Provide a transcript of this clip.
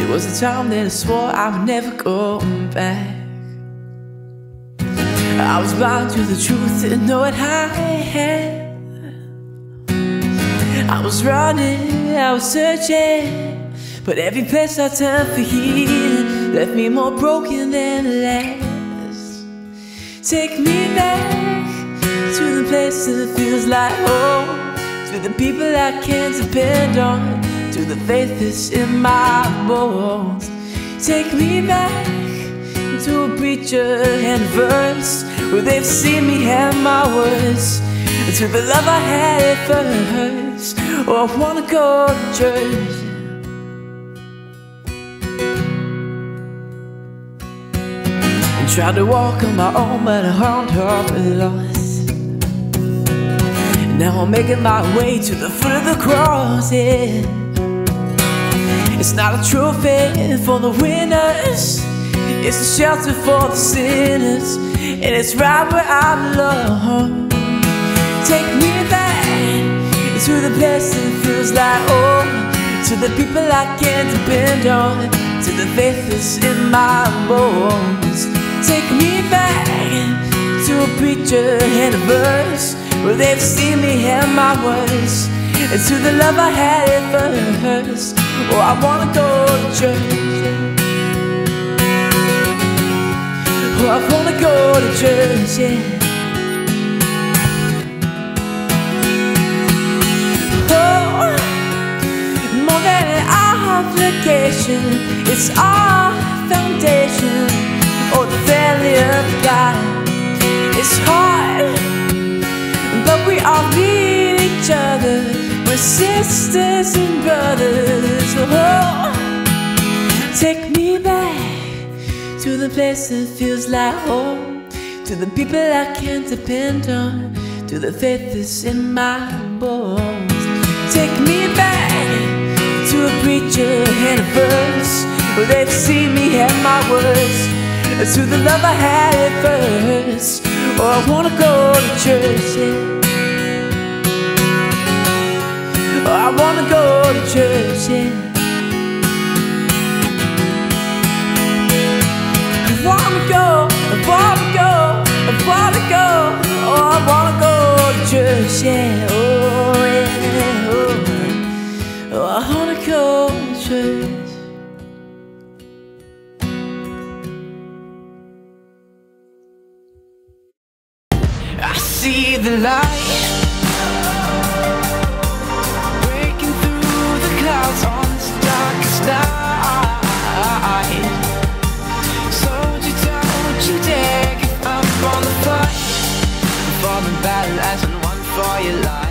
There was a time that I swore I would never go back. I was blind to the truth, didn't know what I had. I was running, I was searching, but every place I turned for healing left me more broken than last. Take me back to the place that feels like home, to the people I can't depend on, to the faith that's in my bones. Take me back to a preacher and a verse where they've seen me have my words, to the love I had at first. Oh, I wanna go to church. And tried to walk on my own, but I found her lost. And now I'm making my way to the foot of the cross, yeah. It's not a trophy for the winners, it's a shelter for the sinners, and it's right where I belong. Take me back to the place that feels like home, to the people I can't depend on, to the faith that's in my bones. Take me back to a preacher and a verse where they've seen me have my words, and to the love I had at first. Oh, I wanna go to church. Oh, I wanna go to church, yeah. Obligation, it's our foundation, or the failure of God. It's hard, but we all need each other. We're sisters and brothers. Oh, take me back to the place that feels like home, to the people I can't depend on, to the faith that's in my bones. Take me back to a preacher and a verse where they've seen me have my words, to the love I had at first. Oh, I wanna go to church, yeah. Oh, I wanna go to church, yeah. I wanna go, I wanna go, I wanna go. Oh, I wanna go to church, yeah. Oh, yeah, oh. Oh, I wanna go to church. I see the light breaking through the clouds on this darkest night. Soldier, don't you dare give up on the fight, fall in battle as in one for your life.